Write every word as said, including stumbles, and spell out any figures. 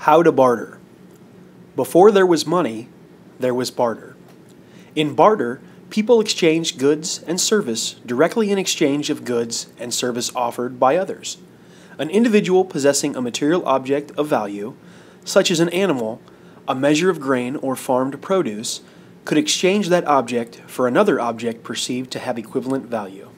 How to barter. Before there was money, there was barter. In barter, people exchange goods and service directly in exchange of goods and service offered by others. An individual possessing a material object of value, such as an animal, a measure of grain or farmed produce, could exchange that object for another object perceived to have equivalent value.